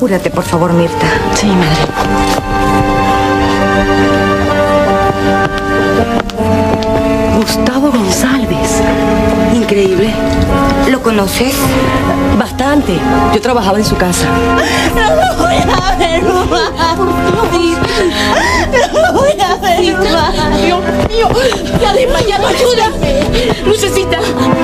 Apúrate, por favor, Mirta. Sí, madre. Gustavo González. Increíble. ¿Lo conoces? Bastante. Yo trabajaba en su casa. No lo voy a ver más. No lo voy a ver más. Dios mío. Ya desmayado. Ayúdame. Lucecita.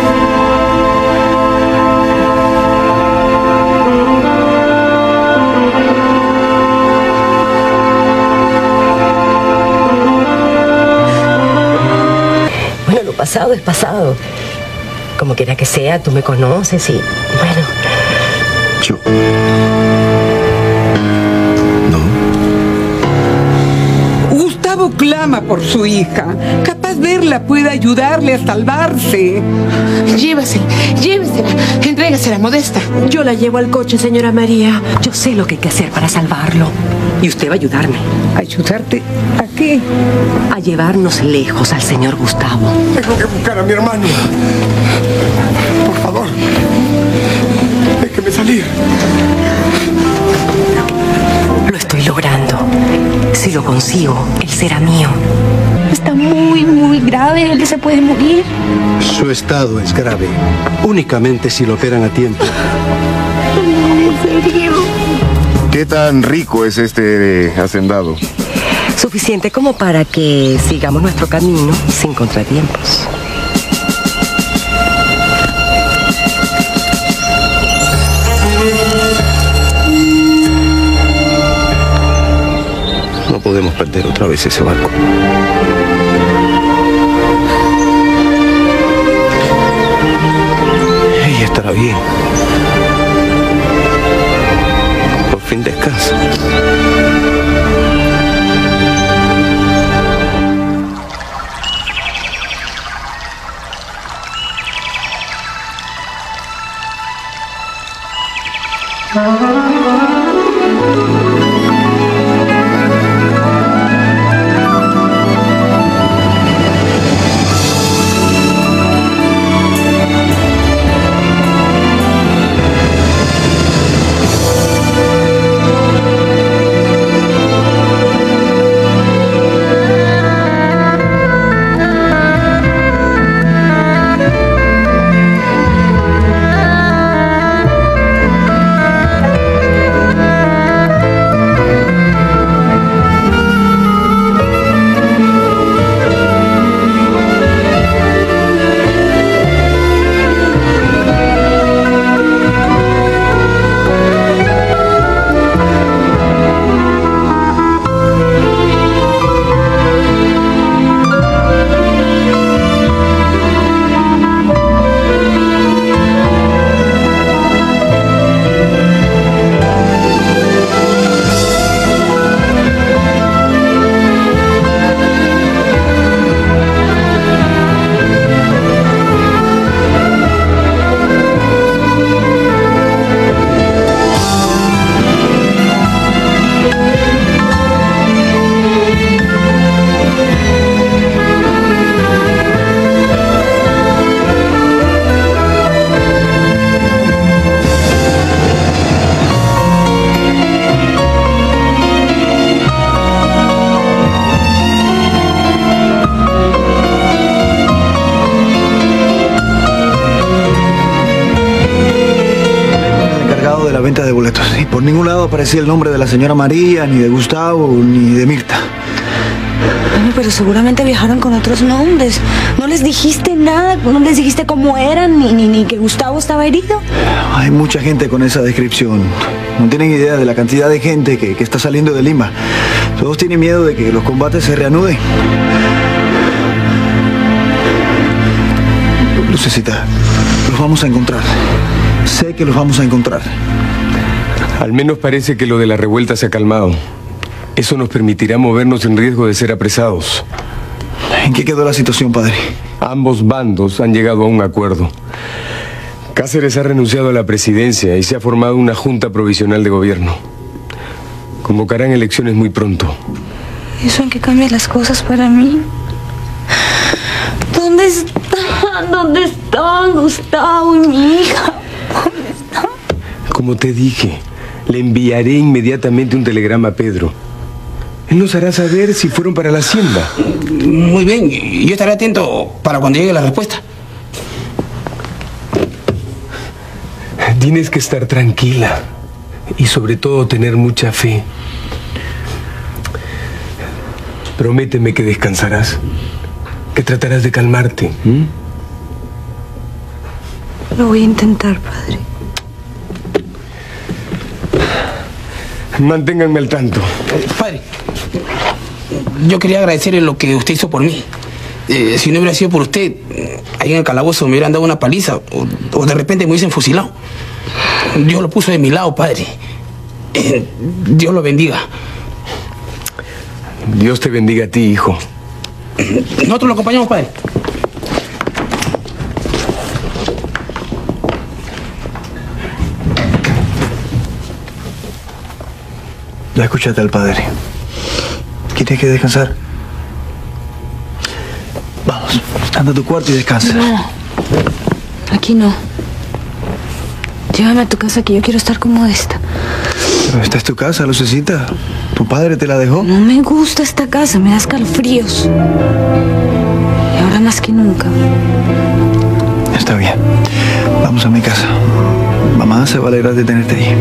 Bueno, lo pasado es pasado. Como quiera que sea, tú me conoces y... bueno... Yo... no. Gustavo clama por su hija. Capaz verla puede ayudarle a salvarse. Llévesela. Entrégasela, Modesta. Yo la llevo al coche, señora María. Yo sé lo que hay que hacer para salvarlo. Y usted va a ayudarme. ¿Ayudarte a qué? A llevarnos lejos al señor Gustavo. Tengo que buscar a mi hermano. Por favor. Déjeme salir. Lo estoy logrando. Si lo consigo, él será mío. Está muy grave. Él se puede morir. Su estado es grave. Únicamente si lo operan a tiempo. ¿En serio? ¿Qué tan rico es este hacendado? Suficiente como para que sigamos nuestro camino sin contratiempos. No podemos perder otra vez ese barco. Ella estará bien. Por fin descansa. De la venta de boletos. Y por ningún lado aparecía el nombre de la señora María, ni de Gustavo, ni de Mirta. Bueno, pero seguramente viajaron con otros nombres. No les dijiste nada, no les dijiste cómo eran, ni que Gustavo estaba herido. Hay mucha gente con esa descripción. No tienen idea de la cantidad de gente que está saliendo de Lima. Todos tienen miedo de que los combates se reanuden. Lucecita, los vamos a encontrar. Sé que los vamos a encontrar. Al menos parece que lo de la revuelta se ha calmado. Eso nos permitirá movernos sin riesgo de ser apresados. ¿En qué quedó la situación, padre? Ambos bandos han llegado a un acuerdo. Cáceres ha renunciado a la presidencia y se ha formado una junta provisional de gobierno. Convocarán elecciones muy pronto. ¿Eso en qué cambia las cosas para mí? ¿Dónde están? ¿Dónde están Gustavo y mi hija? ¿Dónde están? Como te dije, Le enviaré inmediatamente un telegrama a Pedro. Él nos hará saber si fueron para la hacienda. Muy bien, yo estaré atento para cuando llegue la respuesta. Tienes que estar tranquila y sobre todo tener mucha fe. Prométeme que descansarás, que tratarás de calmarte. Lo voy a intentar, padre. Manténganme al tanto. Padre, yo quería agradecerle lo que usted hizo por mí. Si no hubiera sido por usted, ahí en el calabozo me hubieran dado una paliza o de repente me hubiesen fusilado. Dios lo puso de mi lado, padre. Dios lo bendiga. Dios te bendiga a ti, hijo. Nosotros lo acompañamos, padre. Ya escúchate al padre. ¿Tienes que descansar? Vamos, anda a tu cuarto y descansa. No, aquí no. Llévame a tu casa que yo quiero estar con Modesta. Pero esta es tu casa, Lucecita. ¿Tu padre te la dejó? No me gusta esta casa, me da escalofríos. Y ahora más que nunca. Está bien. Vamos a mi casa. Mamá se va a alegrar de tenerte ahí.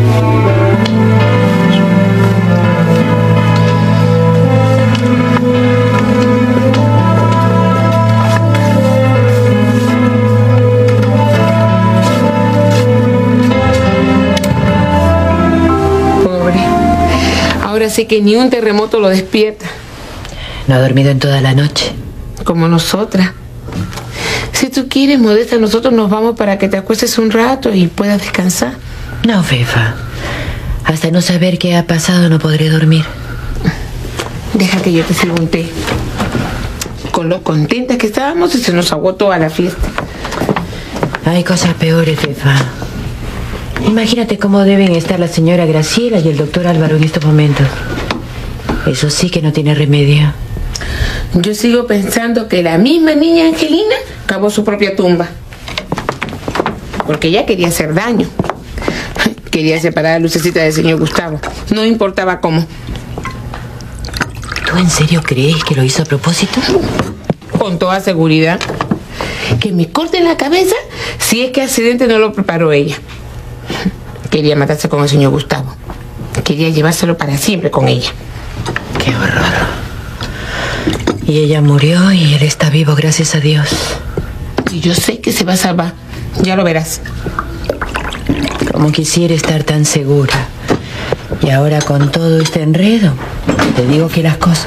Ahora sé que ni un terremoto lo despierta. No ha dormido en toda la noche. Como nosotras. Si tú quieres, Modesta, nosotros nos vamos para que te acuestes un rato y puedas descansar. No, Fefa. Hasta no saber qué ha pasado no podré dormir. Deja que yo te sirva un té. Con lo contentas que estábamos y se nos aguó toda la fiesta. Hay cosas peores, Fefa. Imagínate cómo deben estar la señora Graciela y el doctor Álvaro en estos momentos. Eso sí que no tiene remedio. Yo sigo pensando que la misma niña Angelina cavó su propia tumba. Porque ella quería hacer daño. Quería separar a Lucecita del señor Gustavo. No importaba cómo. ¿Tú en serio crees que lo hizo a propósito? Con toda seguridad. Que me corten la cabeza si es que accidente no lo preparó ella. Quería matarse con el señor Gustavo. Quería llevárselo para siempre con ella. ¡Qué horror! Y ella murió y él está vivo, gracias a Dios. Y yo sé que se va a salvar. Ya lo verás. Como quisiera estar tan segura. Y ahora con todo este enredo, te digo que las cosas...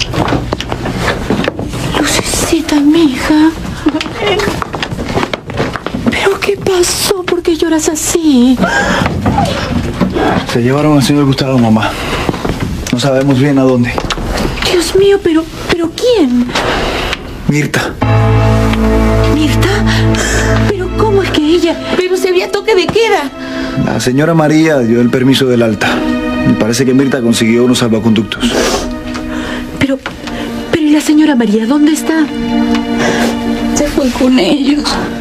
Lucecita, mija. ¿Pero qué pasó? ¿Por qué lloras así? Se llevaron al señor Gustavo, mamá. No sabemos bien a dónde. Dios mío, pero ¿quién? Mirta. ¿Mirta? ¿Pero cómo es que ella...? Pero si había toque de queda. La señora María dio el permiso del alta. Me parece que Mirta consiguió unos salvaconductos. Pero ¿y la señora María dónde está? Se fue con ellos.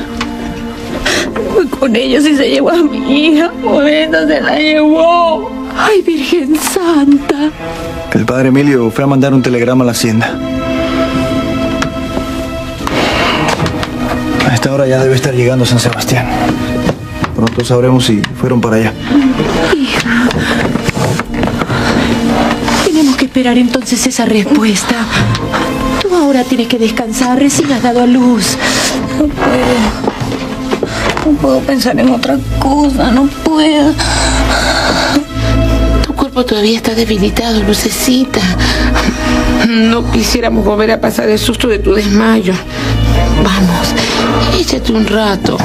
Fue con ellos y se llevó a mi hija. Modesta se la llevó. ¡Ay, Virgen Santa! El padre Emilio fue a mandar un telegrama a la hacienda. A esta hora ya debe estar llegando San Sebastián. Pronto sabremos si fueron para allá. Hija, tenemos que esperar entonces esa respuesta. Tú ahora tienes que descansar, recién has dado a luz. No puedo pensar en otra cosa, no puedo. Tu cuerpo todavía está debilitado, Lucecita. No quisiéramos volver a pasar el susto de tu desmayo. Vamos, échate un rato.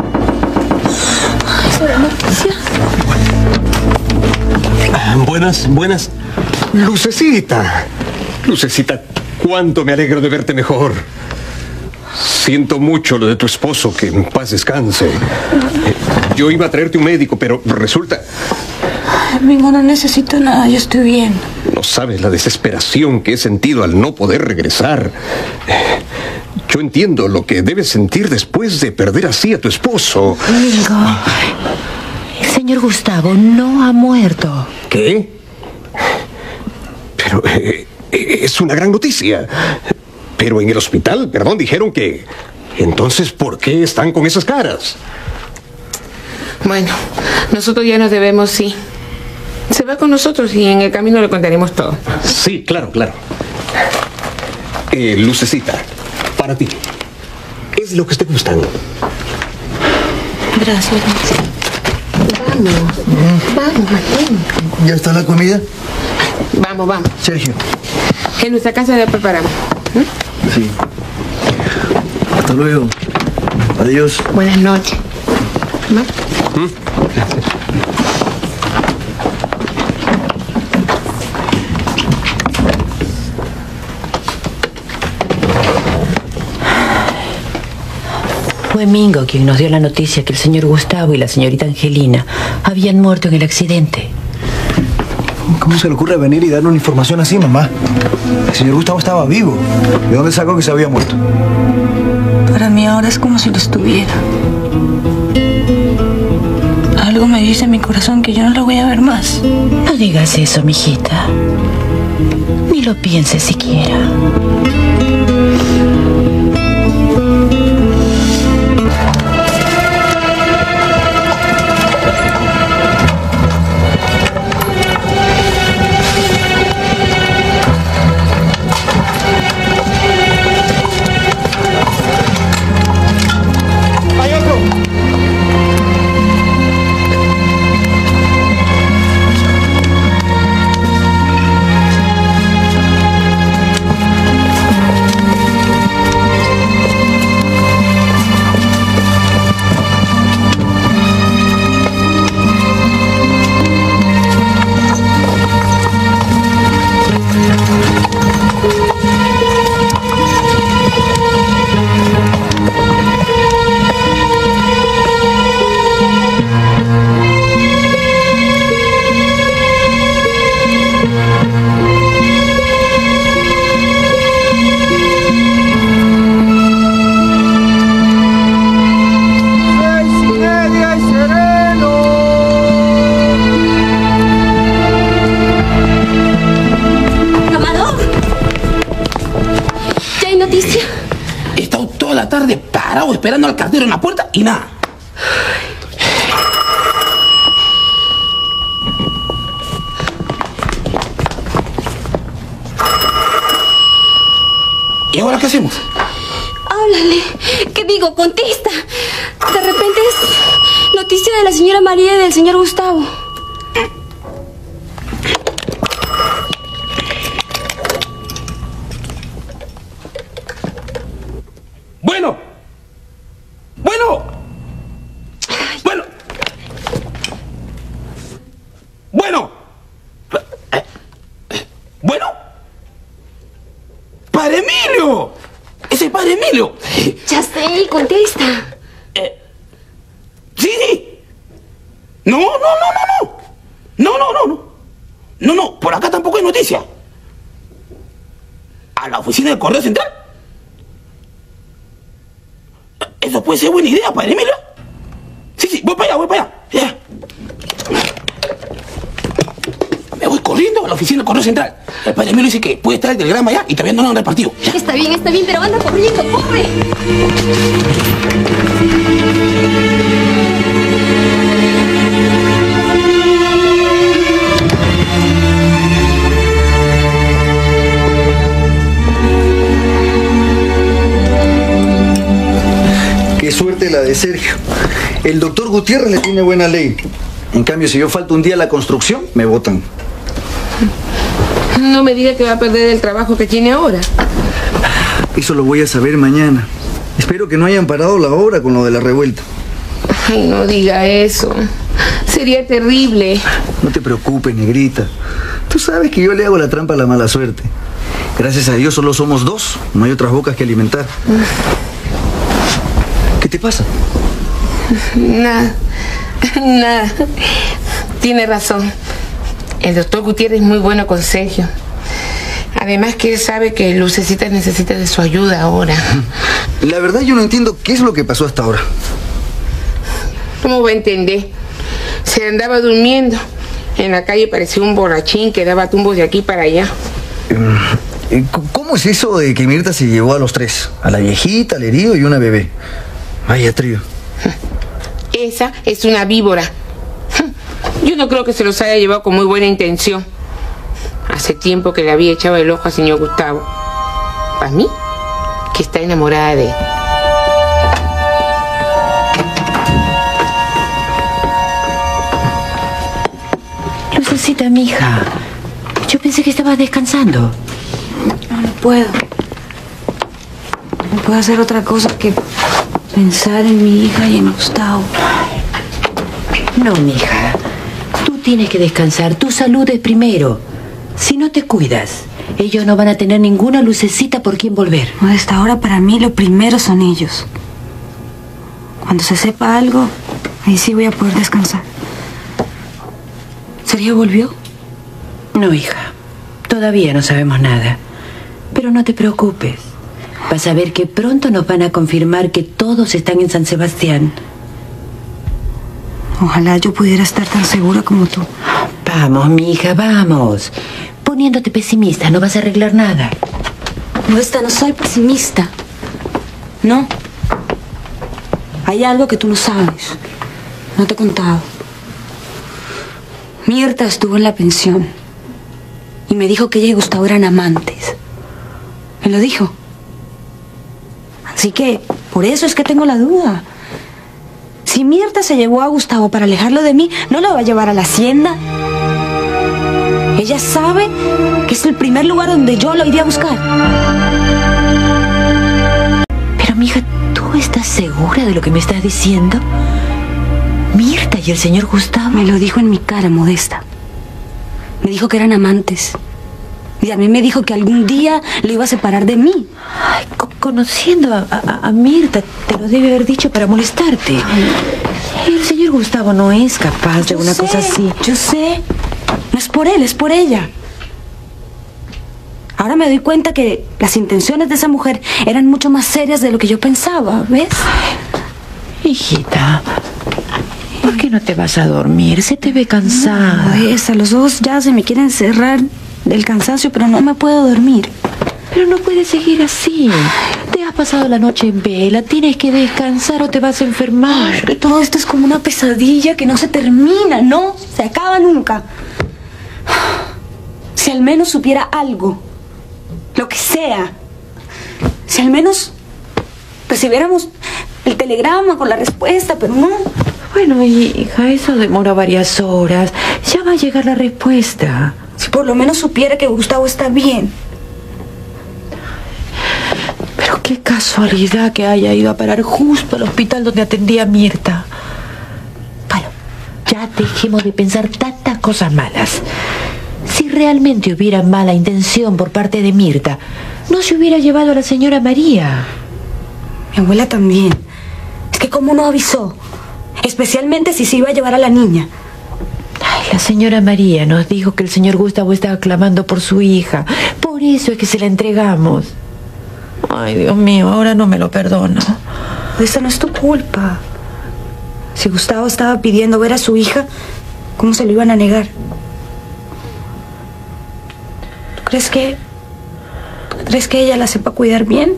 Buenas. Lucecita. Lucecita, cuánto me alegro de verte mejor. Siento mucho lo de tu esposo, que en paz descanse. Yo iba a traerte un médico, pero resulta... Amigo, no necesito nada, yo estoy bien. No sabes la desesperación que he sentido al no poder regresar. Yo entiendo lo que debes sentir después de perder así a tu esposo. Amigo, el señor Gustavo no ha muerto. ¿Qué? Pero es una gran noticia. Pero en el hospital, perdón, dijeron que... Entonces, ¿por qué están con esas caras? Bueno, nosotros ya nos debemos, sí. Se va con nosotros y en el camino le contaremos todo. Sí, claro, claro. Lucecita, para ti. Es lo que te gustan. Gracias. Vamos. ¿Ya está la comida? Vamos. Sergio. En nuestra casa ya preparamos. Sí. Hasta luego. Adiós. Buenas noches. ¿Va? Fue Mingo quien nos dio la noticia que el señor Gustavo y la señorita Angelina habían muerto en el accidente. ¿Cómo se le ocurre venir y darle una información así, mamá? El señor Gustavo estaba vivo. ¿De dónde sacó que se había muerto? Para mí ahora es como si lo estuviera. Algo me dice en mi corazón que yo no lo voy a ver más. No digas eso, mijita. Ni lo pienses siquiera. Esperando al cartero en la puerta y nada. ¿Y ahora qué hacemos? Háblale. ¿Qué digo? Contesta. De repente es noticia de la señora María y del señor Gustavo. Ya sé, contesta. Sí. No. No, por acá tampoco hay noticia. ¿A la oficina del Correo Central? Eso puede ser buena idea, padre Emilio. Sí, voy para allá. Ya. Me voy corriendo a la oficina del Correo Central. El padre Emilio dice que puede estar el telegrama allá y todavía no lo han repartido. Ya. Está bien, pero anda corriendo, corre. Qué suerte la de Sergio. El doctor Gutiérrez le tiene buena ley. En cambio, si yo falto un día a la construcción, me botan. No me diga que va a perder el trabajo que tiene ahora. Eso lo voy a saber mañana. Espero que no hayan parado la obra con lo de la revuelta. Ay, no diga eso. Sería terrible. No te preocupes, negrita. Tú sabes que yo le hago la trampa a la mala suerte. Gracias a Dios solo somos dos. No hay otras bocas que alimentar. ¿Qué te pasa? Nada. Tiene razón. El doctor Gutiérrez es muy bueno con Sergio. Además que él sabe que Lucecita necesita de su ayuda ahora. La verdad yo no entiendo qué es lo que pasó hasta ahora. ¿Cómo va a entender? Se andaba durmiendo. En la calle parecía un borrachín que daba tumbos de aquí para allá. ¿Cómo es eso de que Mirta se llevó a los tres? A la viejita, al herido y una bebé. Vaya trío. Esa es una víbora. Yo no creo que se los haya llevado con muy buena intención. Hace tiempo que le había echado el ojo al señor Gustavo. Para mí, que está enamorada de él. Lucecita, mija. Yo pensé que estabas descansando. No puedo. No puedo hacer otra cosa que pensar en mi hija y en Gustavo. No, mija. Tú tienes que descansar. Tu salud es primero. Si no te cuidas, ellos no van a tener ninguna lucecita por quien volver. Modesta, ahora para mí lo primero son ellos. Cuando se sepa algo, ahí sí voy a poder descansar. ¿Sergio volvió? No, hija. Todavía no sabemos nada. Pero no te preocupes. Vas a ver que pronto nos van a confirmar que todos están en San Sebastián. Ojalá yo pudiera estar tan segura como tú. Vamos, mija, vamos. Poniéndote pesimista no vas a arreglar nada. Modesta, no soy pesimista. No. Hay algo que tú no sabes. No te he contado. Mirta estuvo en la pensión y me dijo que ella y Gustavo eran amantes. Me lo dijo. Así que por eso es que tengo la duda. Si Mirta se llevó a Gustavo para alejarlo de mí, ¿no lo va a llevar a la hacienda? Ella sabe que es el primer lugar donde yo lo iría a buscar. Pero, mija, ¿tú estás segura de lo que me estás diciendo? Mirta y el señor Gustavo. Me lo dijo en mi cara, Modesta. Me dijo que eran amantes. Y a mí me dijo que algún día lo iba a separar de mí. Ay, conociendo a Mirta, te lo debe haber dicho para molestarte. El señor Gustavo no es capaz de una cosa así. Yo sé. No es por él, es por ella. Ahora me doy cuenta que las intenciones de esa mujer eran mucho más serias de lo que yo pensaba, ¿ves? Ay, hijita, ¿por qué no te vas a dormir? Se te ve cansada. No, los ojos ya se me quieren cerrar del cansancio, pero no me puedo dormir. Pero no puedes seguir así. Te has pasado la noche en vela. Tienes que descansar o te vas a enfermar. Ay, que todo esto es como una pesadilla que no se termina, no se acaba nunca. Si al menos supiera algo, lo que sea. Si al menos recibiéramos el telegrama con la respuesta, pero no. Bueno, hija, eso demora varias horas. Ya va a llegar la respuesta. Si por lo menos supiera que Gustavo está bien. Pero qué casualidad que haya ido a parar justo al hospital donde atendía a Mirta. Bueno, ya dejemos de pensar tantas cosas malas. Si realmente hubiera mala intención por parte de Mirta, no se hubiera llevado a la señora María. Mi abuela también. Es que cómo no avisó. Especialmente si se iba a llevar a la niña. Ay, la señora María nos dijo que el señor Gustavo estaba clamando por su hija. Por eso es que se la entregamos. Ay, Dios mío, ahora no me lo perdono. Esa no es tu culpa. Si Gustavo estaba pidiendo ver a su hija, ¿cómo se lo iban a negar? ¿Tú crees que ella la sepa cuidar bien?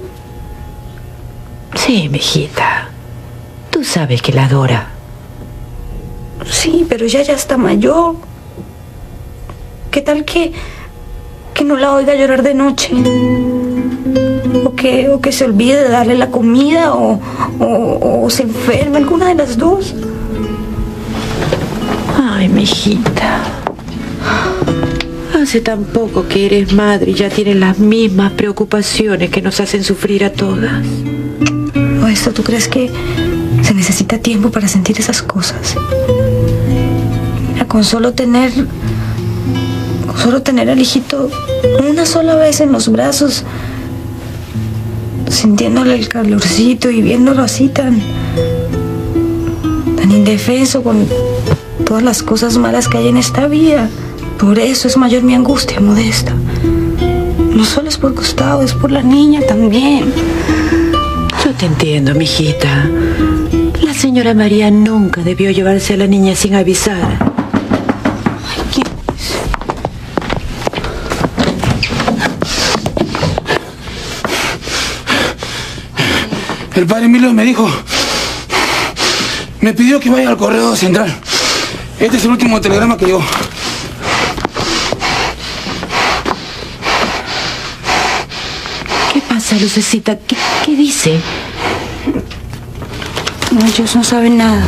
Sí, mijita. Tú sabes que la adora. Sí, pero ella ya está mayor. ¿Qué tal que no la oiga llorar de noche? O que se olvide de darle la comida o se enferme, alguna de las dos. Ay, mijita. Hace tan poco que eres madre y ya tienes las mismas preocupaciones que nos hacen sufrir a todas. ¿O esto tú crees que se necesita tiempo para sentir esas cosas? Mira, con solo tener al hijito una sola vez en los brazos, sintiéndole el calorcito y viéndolo así tan indefenso con todas las cosas malas que hay en esta vida. Por eso es mayor mi angustia, Modesta. No solo es por Gustavo, es por la niña también. Yo te entiendo, mijita. La señora María nunca debió llevarse a la niña sin avisar. El padre Emilio me dijo... Me pidió que vaya al correo central. Este es el último telegrama que llegó. ¿Qué pasa, Lucecita? ¿Qué dice? No, ellos no saben nada.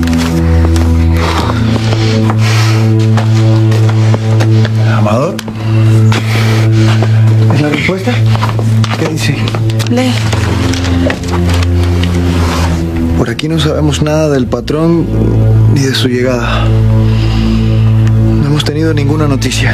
Amador, ¿es la respuesta? ¿Qué dice? Lee. Por aquí no sabemos nada del patrón ni de su llegada. No hemos tenido ninguna noticia.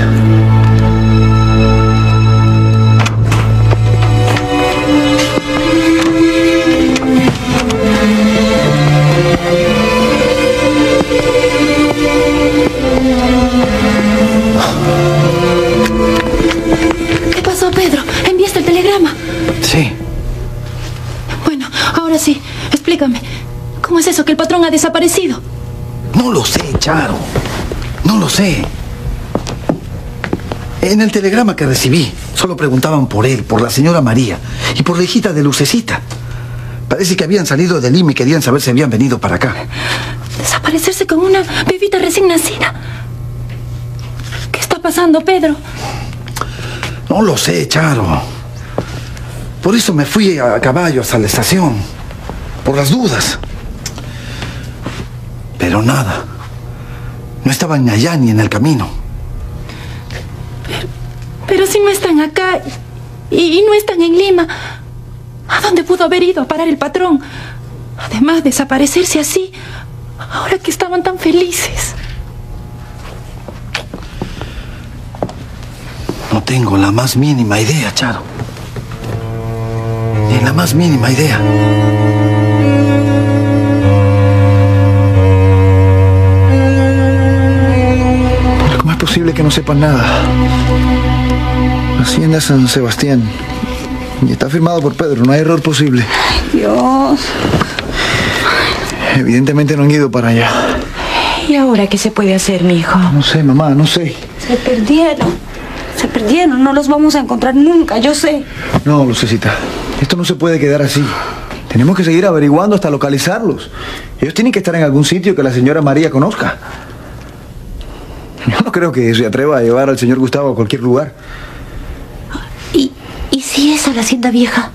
¿Qué pasó, Pedro? ¿Enviaste el telegrama? Sí. Bueno, ahora sí, explícame. ¿Cómo es eso que el patrón ha desaparecido? No lo sé, Charo. No lo sé. En el telegrama que recibí, solo preguntaban por él, por la señora María y por la hijita de Lucecita. Parece que habían salido de Lima y querían saber si habían venido para acá. Desaparecerse con una bebita recién nacida. ¿Qué está pasando, Pedro? No lo sé, Charo. Por eso me fui a caballo hasta la estación. Por las dudas. Pero nada. No estaban ni allá ni en el camino. Pero si no están acá y no están en Lima, ¿a dónde pudo haber ido a parar el patrón? Además, desaparecerse así, ahora que estaban tan felices. No tengo la más mínima idea, Charo. Ni la más mínima idea. Pero ¿cómo es posible que no sepan nada? Hacienda San Sebastián. Y está firmado por Pedro, no hay error posible. Ay, Dios. Evidentemente no han ido para allá. ¿Y ahora qué se puede hacer, mijo? No sé, mamá, no sé. Se perdieron. Se perdieron. No los vamos a encontrar nunca, yo sé. No, Lucecita. Esto no se puede quedar así. Tenemos que seguir averiguando hasta localizarlos. Ellos tienen que estar en algún sitio que la señora María conozca. Yo no creo que se atreva a llevar al señor Gustavo a cualquier lugar. ¿Y si es a la hacienda vieja?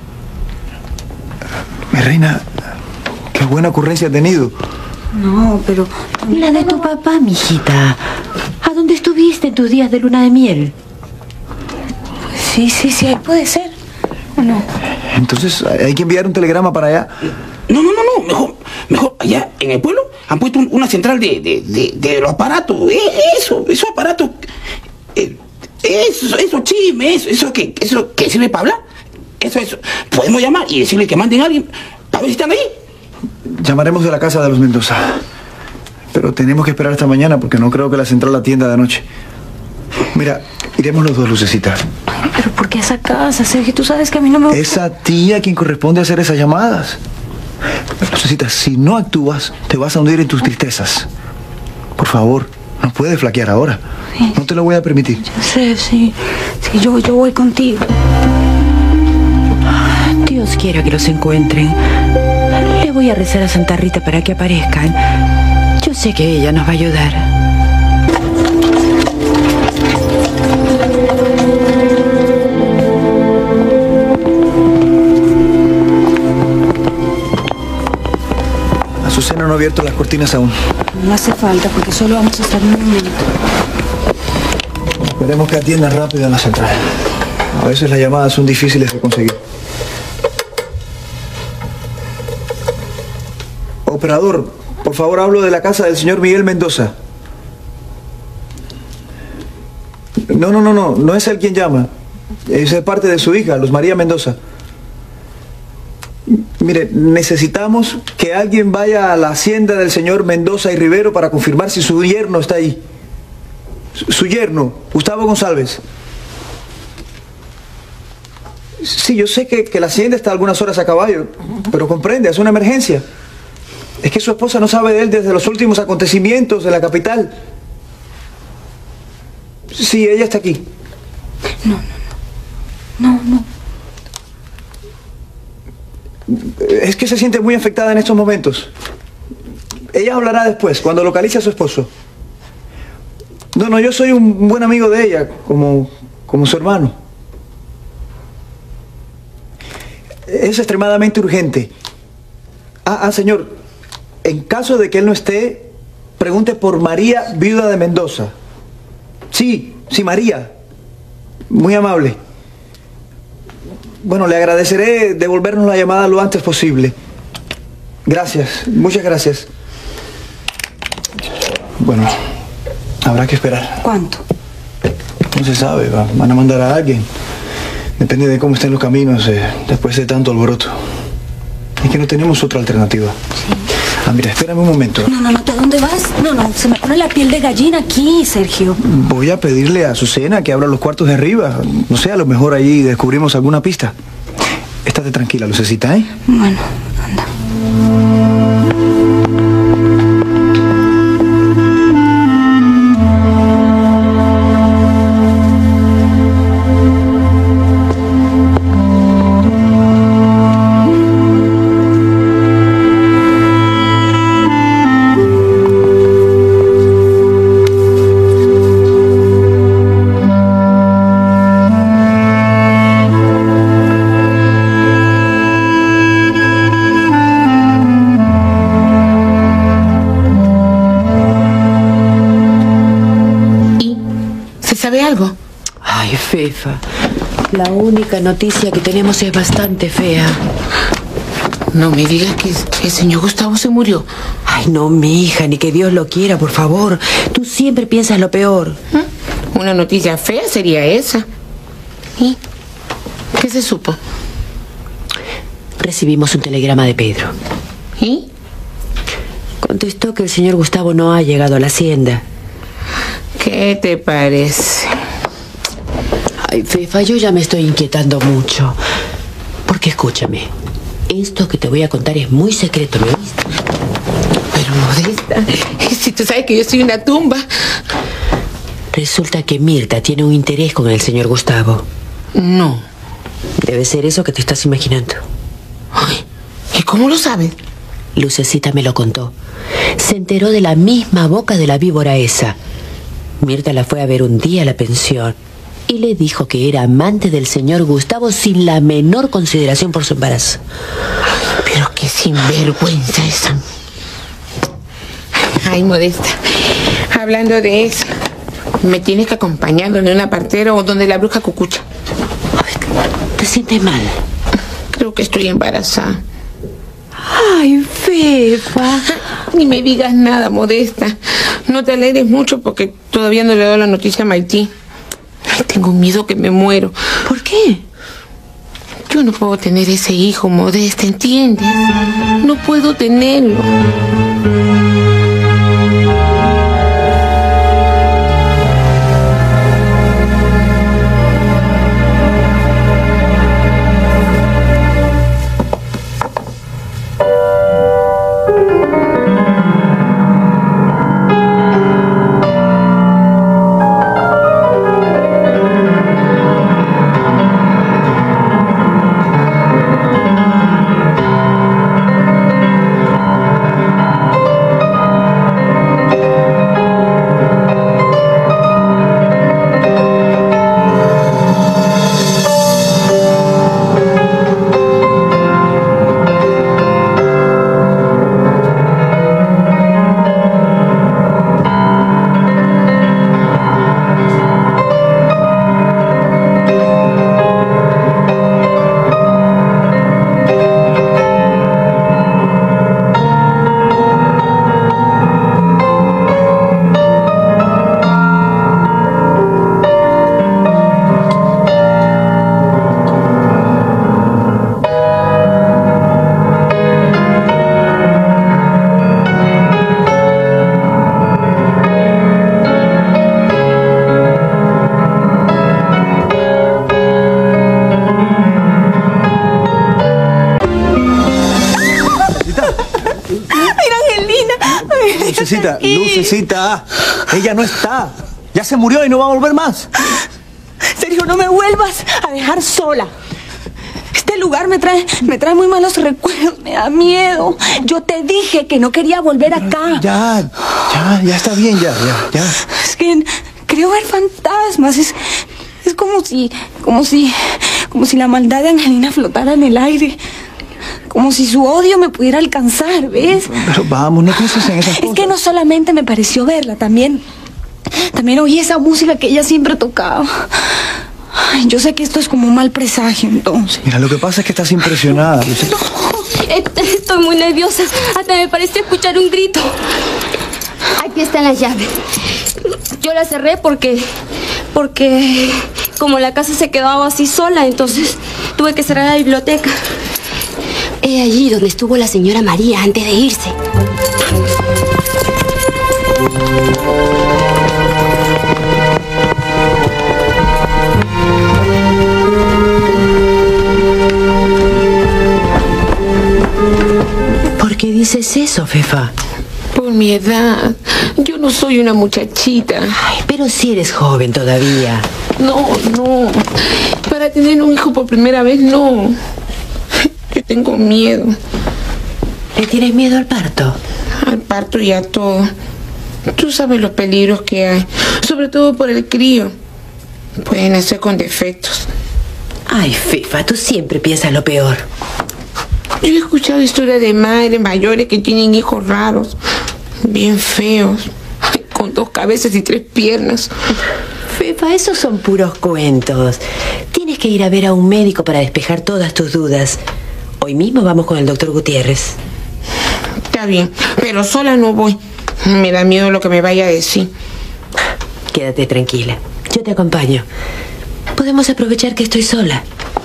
Mi reina, qué buena ocurrencia ha tenido. No, pero... La de tu papá, mijita. ¿A dónde estuviste en tus días de luna de miel? Sí, ahí puede ser. ¿O no? Entonces, ¿hay que enviar un telegrama para allá? No. Mejor allá en el pueblo han puesto una central de los aparatos. Esos aparatos. Eso chisme, eso que sirve para hablar. Eso. Podemos llamar y decirle que manden a alguien para ver si están ahí. Llamaremos de la casa de los Mendoza. Pero tenemos que esperar hasta mañana porque no creo que la central atienda de noche. Mira, iremos los dos, Lucecita. Pero ¿por qué esa casa, Sergio? Tú sabes que a mí no me gusta. Es a ti a quien corresponde hacer esas llamadas. Lucecita, si no actúas, te vas a hundir en tus tristezas. Por favor, no puedes flaquear ahora. Sí. No te lo voy a permitir. Yo sé, sí. Sí, yo voy contigo. Dios quiera que los encuentren. Le voy a rezar a Santa Rita para que aparezcan. Yo sé que ella nos va a ayudar. Azucena no ha abierto las cortinas aún. No hace falta porque solo vamos a estar un minuto. Esperemos que atiendan rápido en la central. A veces las llamadas son difíciles de conseguir. Operador, por favor, hablo de la casa del señor Miguel Mendoza. No es él quien llama. Es parte de su hija, Luz María Mendoza. Mire, necesitamos que alguien vaya a la hacienda del señor Mendoza y Rivero para confirmar si su yerno está ahí. Su yerno, Gustavo González. Sí, yo sé que la hacienda está algunas horas a caballo, pero comprende, es una emergencia. Es que su esposa no sabe de él desde los últimos acontecimientos de la capital. Sí, ella está aquí. No. Es que se siente muy afectada en estos momentos. Ella hablará después, cuando localice a su esposo. No, yo soy un buen amigo de ella, como su hermano. Es extremadamente urgente. Señor, en caso de que él no esté, pregunte por María, viuda de Mendoza. Sí, María. Muy amable. Bueno, le agradeceré devolvernos la llamada lo antes posible. Gracias, muchas gracias. Bueno, habrá que esperar. ¿Cuánto? No se sabe, van a mandar a alguien. Depende de cómo estén los caminos después de tanto alboroto. Es que no tenemos otra alternativa. Sí. Mira, espérame un momento. No, ¿a dónde vas? No, se me pone la piel de gallina aquí, Sergio. Voy a pedirle a Azucena que abra los cuartos de arriba. No sé, a lo mejor ahí descubrimos alguna pista. Estate tranquila, Lucecita, ¿eh? Bueno, anda. ¿Sabe algo? Ay, Fefa, la única noticia que tenemos es bastante fea. No me digas que el señor Gustavo se murió. Ay, no, mi hija, ni que Dios lo quiera, por favor. Tú siempre piensas lo peor. Una noticia fea sería esa. ¿Y qué se supo? Recibimos un telegrama de Pedro. ¿Y? Contestó que el señor Gustavo no ha llegado a la hacienda. ¿Qué te parece? Ay, Fefa, yo ya me estoy inquietando mucho. Porque escúchame, esto que te voy a contar es muy secreto, ¿me oíste? Pero Modesta, si tú sabes que yo soy una tumba. Resulta que Mirta tiene un interés con el señor Gustavo. No. Debe ser eso que te estás imaginando. Ay, ¿y cómo lo sabes? Lucecita me lo contó. Se enteró de la misma boca de la víbora esa. Mirta la fue a ver un día a la pensión y le dijo que era amante del señor Gustavo sin la menor consideración por su embarazo. Pero qué sinvergüenza esa. Ay, Modesta, hablando de eso, me tienes que acompañar donde una partera o donde la bruja cucucha. ¿Te sientes mal? Creo que estoy embarazada. Ay, Fefa. Ni me digas nada, Modesta. No te alegres mucho porque todavía no le he dado la noticia a Maití. Ay, tengo miedo que me muero. ¿Por qué? Yo no puedo tener ese hijo, Modesta, ¿entiendes? No puedo tenerlo. Lucecita, Lucecita, ella no está. Ya se murió y no va a volver más. Sergio, no me vuelvas a dejar sola. Este lugar me trae muy malos recuerdos, me da miedo. Yo te dije que no quería volver acá. Ya está bien, ya. Es que creo ver fantasmas. Es como si la maldad de Angelina flotara en el aire. Como si su odio me pudiera alcanzar, ¿ves? Pero vamos, no pienses en esas cosas. Es que no solamente me pareció verla, también oí esa música que ella siempre tocaba. Ay, yo sé que esto es como un mal presagio, entonces. Mira, lo que pasa es que estás impresionada, Lucecita. Estoy muy nerviosa. Hasta me pareció escuchar un grito. Aquí están las llaves. Yo las cerré porque como la casa se quedaba así sola, entonces tuve que cerrar la biblioteca. Es allí donde estuvo la señora María antes de irse. ¿Por qué dices eso, Fefa? Por mi edad. Yo no soy una muchachita. Ay, pero si eres joven todavía. No. Para tener un hijo por primera vez, no. Yo tengo miedo. ¿Le tienes miedo al parto? Al parto y a todo. Tú sabes los peligros que hay. Sobre todo por el crío. Pueden nacer con defectos. Ay, Fefa, tú siempre piensas lo peor. Yo he escuchado historias de madres mayores que tienen hijos raros, bien feos, con 2 cabezas y 3 piernas. Fefa, esos son puros cuentos. Tienes que ir a ver a un médico para despejar todas tus dudas. Hoy mismo vamos con el doctor Gutiérrez. Está bien, pero sola no voy. Me da miedo lo que me vaya a decir. Quédate tranquila. Yo te acompaño. Podemos aprovechar que estoy sola.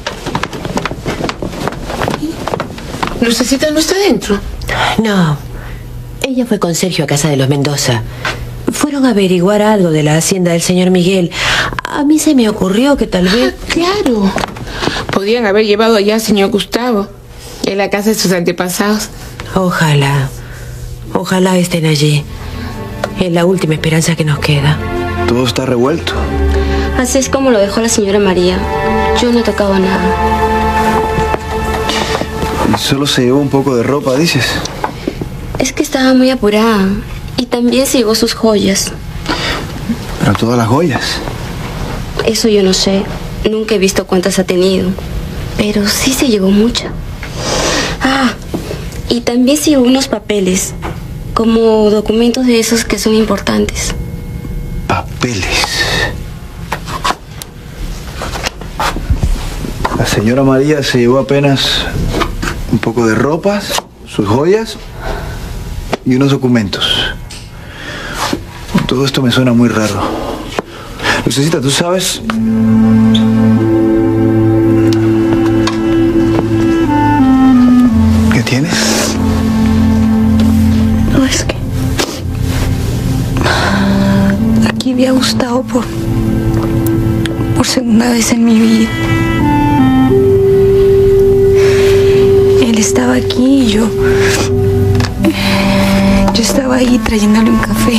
¿Lucecita no está dentro? No. Ella fue con Sergio a casa de los Mendoza. Fueron a averiguar algo de la hacienda del señor Miguel. A mí se me ocurrió que tal vez... Claro. Podrían haber llevado allá al señor Gustavo, en la casa de sus antepasados. Ojalá estén allí. Es la última esperanza que nos queda. Todo está revuelto. Así es como lo dejó la señora María. Yo no tocaba nada. Y solo se llevó un poco de ropa, dices. Es que estaba muy apurada. Y también se llevó sus joyas. Pero todas las joyas. Eso yo no sé. Nunca he visto cuántas ha tenido. Pero sí se llevó mucha. Ah, y también se llevó unos papeles. Como documentos de esos que son importantes. Papeles. La señora María se llevó apenas un poco de ropas, sus joyas y unos documentos. Todo esto me suena muy raro. Lucecita, ¿tú sabes? ¿Qué tienes? No, es que... Aquí vi a Gustavo por segunda vez en mi vida. Él estaba aquí y yo estaba ahí trayéndole un café.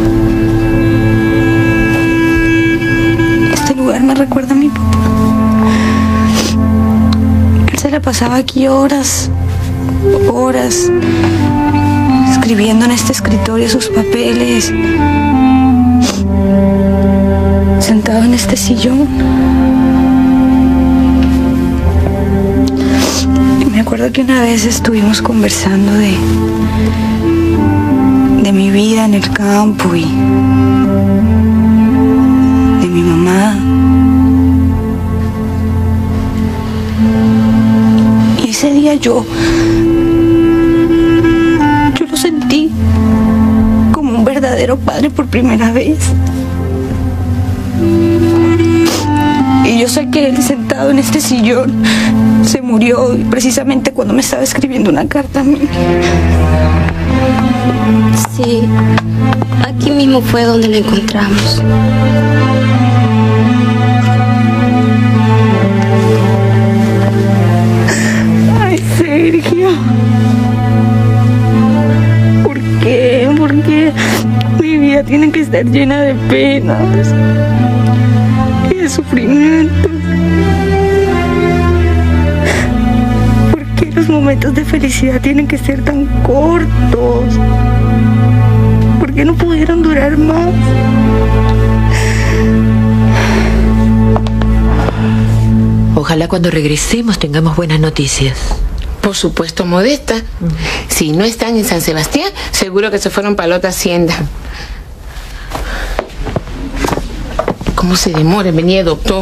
Este lugar me recuerda a mi papá. Él se la pasaba aquí horas, escribiendo en este escritorio sus papeles, sentado en este sillón. Me acuerdo que una vez estuvimos conversando de mi vida en el campo y de mi mamá. Y ese día yo lo sentí como un verdadero padre por primera vez. Y yo sé que él, sentado en este sillón, se murió precisamente cuando me estaba escribiendo una carta a mí. Sí, aquí mismo fue donde lo encontramos. Ay, Sergio. ¿Por qué? ¿Por qué? estar llena de penas y de sufrimientos. ¿Por qué los momentos de felicidad tienen que ser tan cortos? ¿Por qué no pudieron durar más? Ojalá cuando regresemos tengamos buenas noticias. Por supuesto, Modesta. Si no están en San Sebastián, seguro que se fueron para la otra hacienda. ¿Cómo se demora en venir, doctor?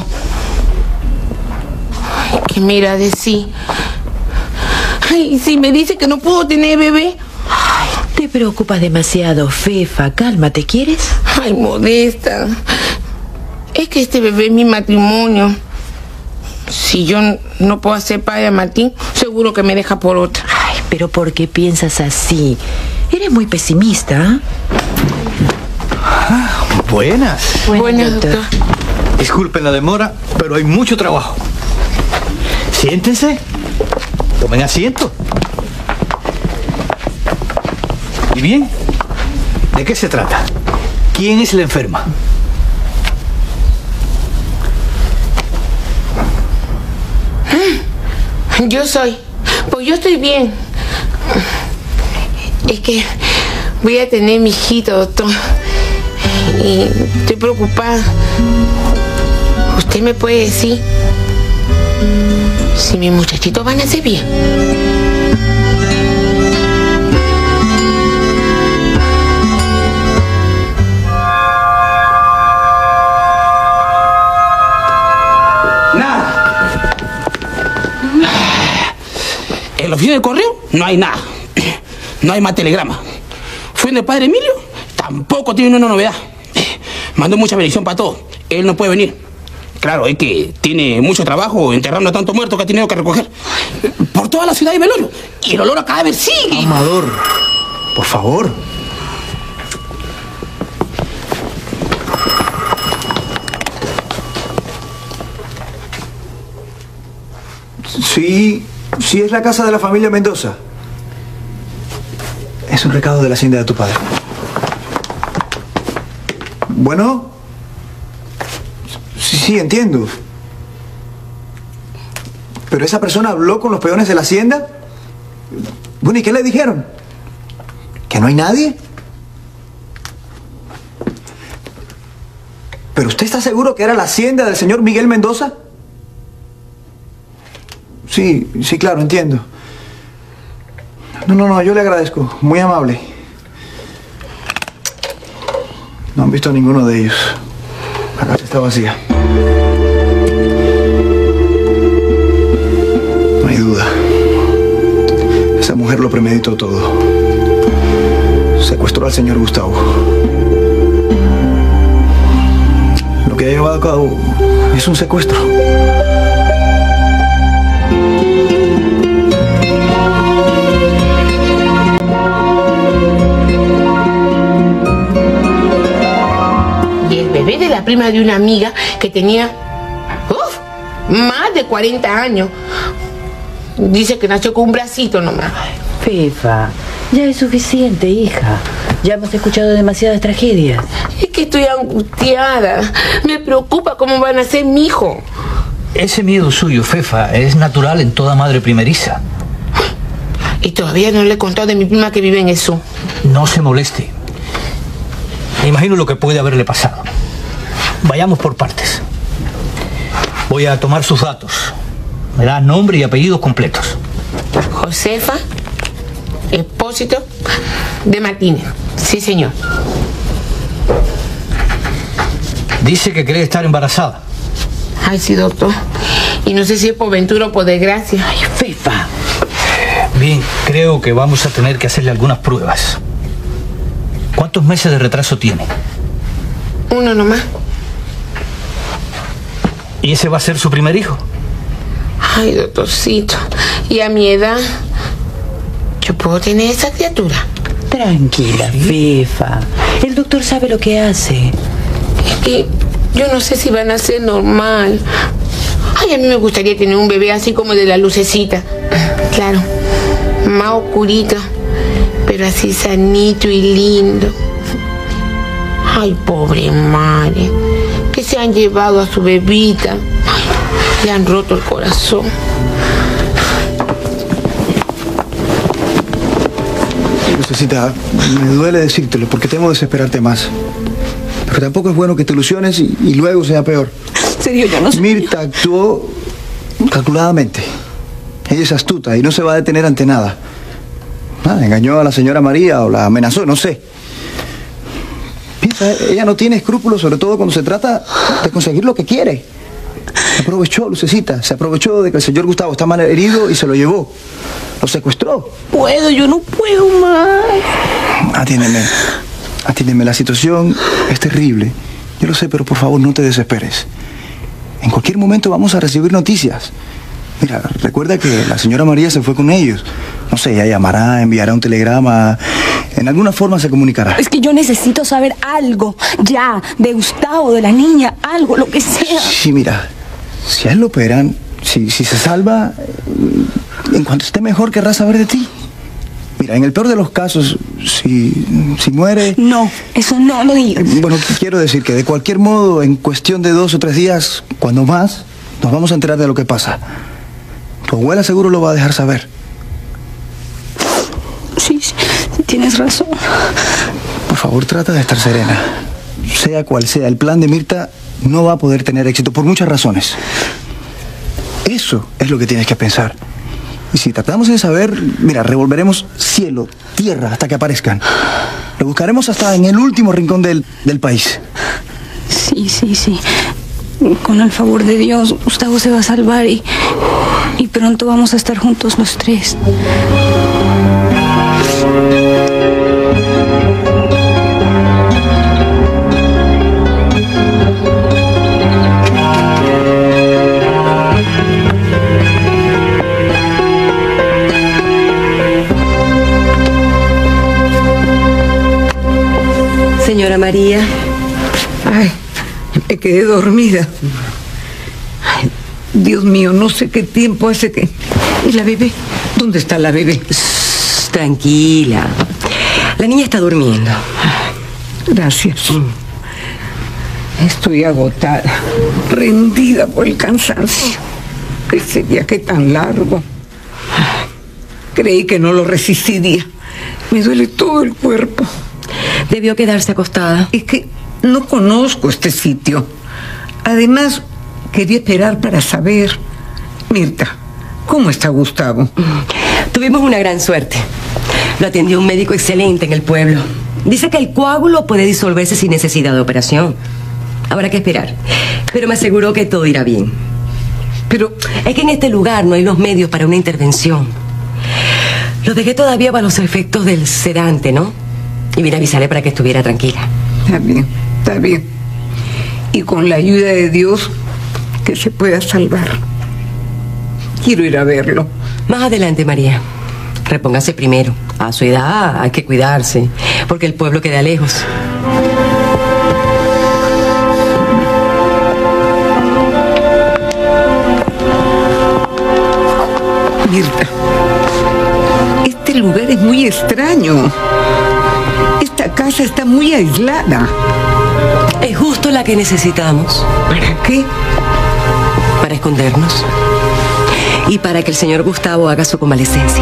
Ay, ¿qué me irá a decir? Ay, si me dice que no puedo tener bebé. Ay, te preocupas demasiado, Fefa. Cálmate, ¿quieres? Ay, Modesta. Es que este bebé es mi matrimonio. Si yo no puedo hacer padre a Martín, seguro que me deja por otra. Ay, pero ¿por qué piensas así? Eres muy pesimista. Buenas. Buenas, doctor. Disculpen la demora, pero hay mucho trabajo. Siéntense. Tomen asiento. ¿Y bien? ¿De qué se trata? ¿Quién es la enferma? Yo soy. Pues yo estoy bien. Es que voy a tener mi hijito, doctor. Y estoy preocupada. ¿Usted me puede decir si mis muchachitos van a nacer bien? En la oficina de correo no hay nada. No hay más telegrama. Fui en el padre Emilio, tampoco tiene una novedad. Mandó mucha bendición para todo. Él no puede venir. Claro, es que tiene mucho trabajo enterrando a tantos muertos que ha tenido que recoger. Por toda la ciudad hay velorio. Y el olor a cadáver sigue. Amador, por favor. Sí, es la casa de la familia Mendoza. Es un recado de la hacienda de tu padre. Bueno. Sí, entiendo. Pero esa persona habló con los peones de la hacienda. Bueno, ¿y qué le dijeron? ¿Que no hay nadie? ¿Pero usted está seguro que era la hacienda del señor Miguel Mendoza? Sí, claro, entiendo. No, yo le agradezco. Muy amable. No han visto a ninguno de ellos. La casa está vacía. No hay duda. Esa mujer lo premeditó todo. Secuestró al señor Gustavo. Lo que ha llevado a cabo es un secuestro. Bebé de la prima de una amiga que tenía más de 40 años. Dice que nació con un bracito nomás. Fefa, ya es suficiente, hija. Ya hemos escuchado demasiadas tragedias. Es que estoy angustiada. Me preocupa cómo van a ser mi hijo. Ese miedo suyo, Fefa, es natural en toda madre primeriza. Y todavía no le he contado de mi prima que vive en eso. No se moleste. Me imagino lo que puede haberle pasado. Vayamos por partes. Voy a tomar sus datos. Me da nombre y apellidos completos. Josefa Expósito de Martínez. Sí, señor. Dice que cree estar embarazada. Ay, sí, doctor. Y no sé si es por ventura o por desgracia. Ay, Fefa. Bien, creo que vamos a tener que hacerle algunas pruebas. ¿Cuántos meses de retraso tiene? Uno nomás. ¿Y ese va a ser su primer hijo? Ay, doctorcito. Y a mi edad, ¿yo puedo tener esa criatura? Tranquila, Fefa. El doctor sabe lo que hace. Es que yo no sé si van a ser normal. Ay, a mí me gustaría tener un bebé así como de la lucecita. Claro, más oscurito, pero así sanito y lindo. Ay, pobre madre, que se han llevado a su bebita. Ay, le han roto el corazón. Lucecita, me duele decírtelo porque temo desesperarte más. Pero tampoco es bueno que te ilusiones y luego sea peor. En serio, yo no sé. Mirta actuó calculadamente. Ella es astuta y no se va a detener ante nada. Engañó a la señora María o la amenazó, no sé. Piensa, ella no tiene escrúpulos, sobre todo cuando se trata de conseguir lo que quiere. Se aprovechó, Lucecita, se aprovechó de que el señor Gustavo está mal herido y se lo llevó. Lo secuestró. Yo no puedo más. Atiéndeme, la situación es terrible. Yo lo sé, pero por favor no te desesperes. En cualquier momento vamos a recibir noticias. Mira, recuerda que la señora María se fue con ellos. No sé, ella llamará, enviará un telegrama. En alguna forma se comunicará. Es que yo necesito saber algo, ya, de Gustavo, de la niña, algo, lo que sea. Sí, mira, si a él lo operan, si se salva, en cuanto esté mejor querrá saber de ti. Mira, en el peor de los casos, si muere... No, eso no lo digas. Bueno, quiero decir que de cualquier modo, en cuestión de 2 o 3 días, cuando más, nos vamos a enterar de lo que pasa. Tu abuela seguro lo va a dejar saber. Sí, tienes razón. Por favor, trata de estar serena. Sea cual sea, el plan de Mirta no va a poder tener éxito por muchas razones. Eso es lo que tienes que pensar. Y si tratamos de saber, mira, revolveremos cielo, tierra, hasta que aparezcan. Lo buscaremos hasta en el último rincón del país. Sí. Con el favor de Dios, Gustavo se va a salvar y pronto vamos a estar juntos los 3. Señora María. Ay, me quedé dormida. Ay, Dios mío, no sé qué tiempo hace que... ¿Y la bebé? ¿Dónde está la bebé? Tranquila. La niña está durmiendo. Gracias. Estoy agotada, rendida por el cansancio. Ese viaje tan largo. Creí que no lo resistiría. Me duele todo el cuerpo. Debió quedarse acostada. Es que no conozco este sitio. Además, quería esperar para saber. Mirta, ¿cómo está Gustavo? Tuvimos una gran suerte. Lo atendió un médico excelente en el pueblo. Dice que el coágulo puede disolverse sin necesidad de operación. Habrá que esperar. Pero me aseguró que todo irá bien. Pero es que en este lugar no hay los medios para una intervención. Lo dejé todavía para los efectos del sedante, ¿no? Y vine a avisarle para que estuviera tranquila. Está bien. Y con la ayuda de Dios, que se pueda salvar. Quiero ir a verlo. Más adelante, María. Repóngase primero. A su edad hay que cuidarse, porque el pueblo queda lejos. Mirta, este lugar es muy extraño. Esta casa está muy aislada. Es justo la que necesitamos. ¿Para qué? Para escondernos. Y para que el señor Gustavo haga su convalecencia.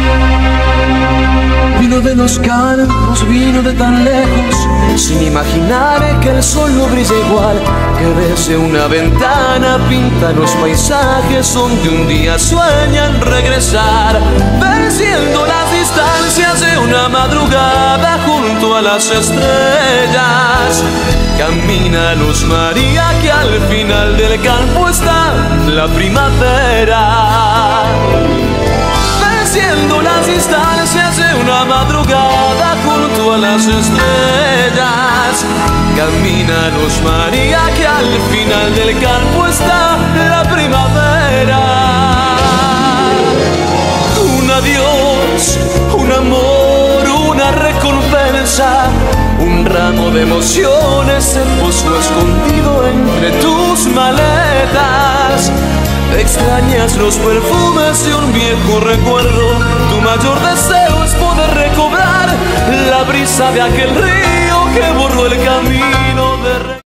Vino de los campos, vino de tan lejos, sin imaginar que el sol no brilla igual, que desde una ventana pinta los paisajes donde un día sueñan regresar, venciendo las distancias de una madrugada junto a las estrellas. Camina Luz María, que al final del campo está la primavera. Venciendo las distancias de una madrugada junto a las estrellas, camina Luz María, que al final del campo está la primavera. Un adiós, un amor, una recompensa, un ramo de emociones se puso escondido entre tus maletas. Extrañas los perfumes de un viejo recuerdo. Tu mayor deseo es poder recobrar la brisa de aquel río que borró el camino.